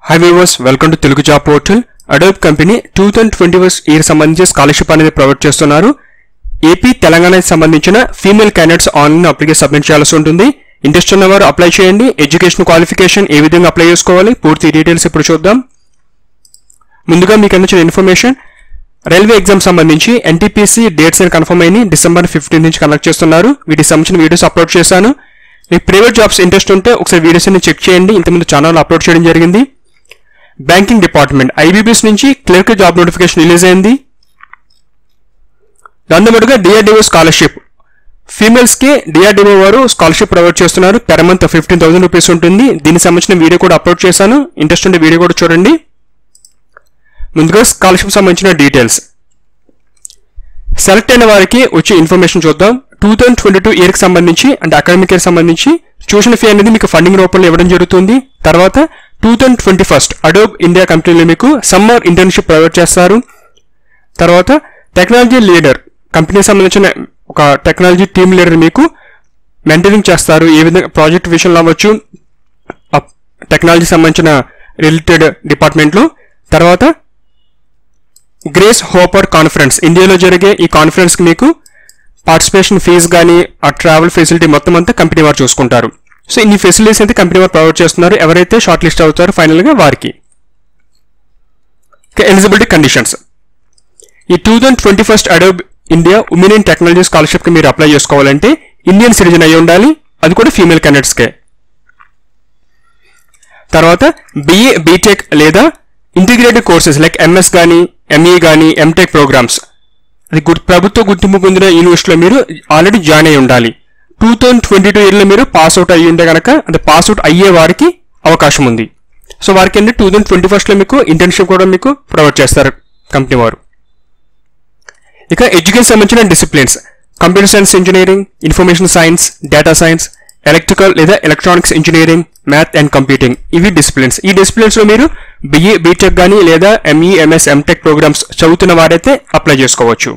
Hi viewers, welcome to Telugu Job Portal. Adobe Company 2021 year సంబంధించిన scholarship అనేది provide చేస్తున్నారు. AP తెలంగాణకి సంబంధించిన female candidates online application submit చేయాల్సి ఉంటుంది. ఇంట్రెస్ట్ ఉన్నవారు అప్లై చేయండి. ఎడ్యుకేషన్ క్వాలిఫికేషన్ ఏ విధంగా అప్లై చేసుకోవాలి పూర్తి డీటెయిల్స్ ఇప్పుడు చూద్దాం. ముందుగా మీకు అందించిన ఇన్ఫర్మేషన్ రైల్వే ఎగ్జామ్ సంబంధించి ఎన్టీపీసీ డేట్స్ అని కన్ఫర్మ్ అయిన డిసెంబర్ 15 నుంచి కండక్ట్ చేస్తున్నారు. వీటికి సంబంధించిన వీడియోస్ అప్లోడ్ చేశాను. మీకు ప్రైవేట్ జాబ్స్ ఇంట్రెస్ట్ ఉంటే ఒకసారి వీడియోస్ అన్ని చెక్ చేయండి. ఇంతకుముందు ఛానల్ అప్లోడ్ చేయడం జరిగింది. బ్యాంకింగ్ డిపార్ట్మెంట్ ఐబీబీఎస్ నుంచి క్లర్క్ జాబ్ నోటిఫికేషన్ రిలీజ్ అయింది. దాంతో పాటుగా డిఆర్డీఓ స్కాలర్షిప్ ఫీమేల్స్ కి డిఆర్డీఓ వారు స్కాలర్షిప్ ప్రొవైడ్ చేస్తున్నారు. పెర్ మంత్ 15,000 రూపీస్ ఉంటుంది. దీనికి సంబంధించిన వీడియో కూడా అప్లోడ్ చేశాను. ఇంట్రెస్ట్ ఉంటే వీడియో కూడా చూడండి. ముందుగా స్కాలర్షిప్ సంబంధించిన డీటెయిల్స్ సెలెక్ట్ అయిన వారికి వచ్చే ఇన్ఫర్మేషన్ చూద్దాం. 2022 ఇయర్ కి సంబంధించి అంటే అకాడమిక్ ఇయర్ సంబంధించి ట్యూషన్ ఫీ అనేది మీకు ఫండింగ్ రూపంలో ఇవ్వడం జరుగుతుంది. తర్వాత 2021 అడోబ్ ఇండియా కంపెనీలో మీకు సమ్మర్ ఇంటర్న్షిప్ ప్రొవైడ్ చేస్తారు. తర్వాత టెక్నాలజీ లీడర్ కంపెనీకి సంబంధించిన ఒక టెక్నాలజీ టీమ్ లీడర్ మీకు మెంటరింగ్ చేస్తారు. ఏ విధంగా ప్రాజెక్ట్ విషయంలో అవ్వచ్చు, టెక్నాలజీ సంబంధించిన రిలేటెడ్ డిపార్ట్మెంట్లో. తర్వాత గ్రేస్ హోపర్ కాన్ఫరెన్స్ ఇండియాలో జరిగే ఈ కాన్ఫరెన్స్కి మీకు పార్టిసిపేషన్ ఫీజు కానీ ఆ ట్రావెల్ ఫెసిలిటీ మొత్తం అంతా కంపెనీ వారు చూసుకుంటారు. సో ఇన్ని ఫెసిలిటీస్ అయితే కంపెనీ వారు ప్రొవైడ్ చేస్తున్నారు ఎవరైతే షార్ట్ లిస్ట్ అవుతారో ఫైనల్గా వారికి. ఎలిజిబిలిటీ కండిషన్స్ ఈ 2021 Adobe India women in technology స్కాలర్షిప్కి మీరు అప్లై చేసుకోవాలంటే ఇండియన్ సిటిజన్ అయి ఉండాలి. అది కూడా ఫీమేల్ క్యాండిడేట్స్కే. తర్వాత బిఏ బీటెక్ లేదా ఇంటిగ్రేటెడ్ కోర్సెస్ లైక్ ఎంఎస్ కానీ ఎంఈ కానీ ఎంటెక్ ప్రోగ్రామ్స్ అది ప్రభుత్వ గుర్తింపు పొందిన యూనివర్సిటీలో మీరు ఆల్రెడీ జాయిన్ అయి ఉండాలి. 2022 ఇయర్లో మీరు పాస్అవుట్ అయ్యి ఉంటే కనుక అంటే పాస్అవుట్ అయ్యే వారికి అవకాశం ఉంది. సో వారికి ఏంటంటే 2021లో మీకు ఇంటర్న్షిప్ కూడా మీకు ప్రొవైడ్ చేస్తారు కంపెనీ వారు. ఇక ఎడ్యుకేషన్ సంబంధించిన disciplines computer science engineering, information science, data science, electrical లేదా electronics engineering, math and computing ఇవి డిసిప్లిన్స్. ఈ డిసిప్లిన్స్ లో మీరు బిఏ బీటెక్ కానీ లేదా ఎంఈ ఎంఎస్ ఎంటెక్ ప్రోగ్రామ్స్ చదువుతున్న వారైతే అప్లై చేసుకోవచ్చు.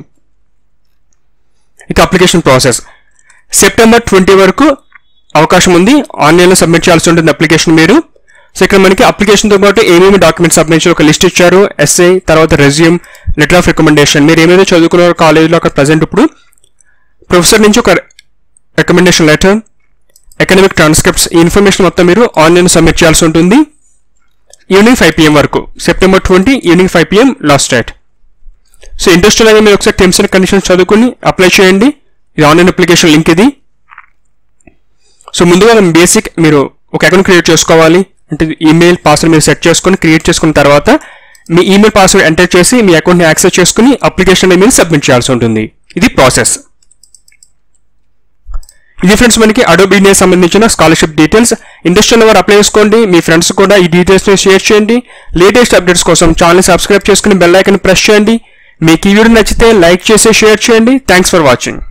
ఇక అప్లికేషన్ ప్రాసెస్ సెప్టెంబర్ 20 వరకు అవకాశం ఉంది. ఆన్లైన్లో సబ్మిట్ చేయాల్సి ఉంటుంది అప్లికేషన్ మీరు. సో ఇక్కడ మనకి అప్లికేషన్తో పాటు ఏమేమి డాక్యుమెంట్స్ సబ్మిట్ చేయాలి ఒక లిస్ట్ ఇచ్చారు. ఎస్ఏ, తర్వాత రెజ్యూమ్, లెటర్ ఆఫ్ రికమెండేషన్. మీరు ఏమైనా చదువుకున్నారు కాలేజీలో అక్కడ ప్రజెంట్ ఇప్పుడు ప్రొఫెసర్ నుంచి ఒక రికమెండేషన్ లెటర్, అకాడమిక్ ట్రాన్స్క్రిప్ట్స్ ఈ ఇన్ఫర్మేషన్ మొత్తం మీరు ఆన్లైన్ సబ్మిట్ చేయాల్సి ఉంటుంది. ఈవినింగ్ 5 PM వరకు September 20 evening 5 PM last date. So interest అనేది మీరు ఒకసారి టర్మ్స్ అండ్ కండిషన్స్ చదువుకుని అప్లై చేయండి. ఇది ఆన్లైన్ అప్లికేషన్ లింక్ ఇది. సో ముందుగా బేసిక్ మీరు ఒక అకౌంట్ క్రియేట్ చేసుకోవాలి. అంటే ఈమెయిల్ పాస్వర్డ్ మీరు సెట్ చేసుకుని క్రియేట్ చేసుకున్న తర్వాత మీ ఈమెయిల్ పాస్వర్డ్ ఎంటర్ చేసి మీ అకౌంట్ని యాక్సెస్ చేసుకుని అప్లికేషన్ మీరు సబ్మిట్ చేయాల్సి ఉంటుంది. ఇది ప్రాసెస్. ఇది ఫ్రెండ్స్ మనకి అడోబ్ ఇండియా సంబంధించిన స్కాలర్షిప్ డీటెయిల్స్. ఇంట్రెస్ట్ ఉన్న వారు అప్లై చేసుకోండి. మీ ఫ్రెండ్స్ కూడా ఈ డీటెయిల్స్ని షేర్ చేయండి. లేటెస్ట్ అప్డేట్స్ కోసం ఛానల్ సబ్స్క్రైబ్ చేసుకుని బెల్ ఐకాన్ ప్రెస్ చేయండి. మీకు ఈ వీడియో నచ్చితే లైక్ చేసి షేర్ చేయండి. Thanks for watching.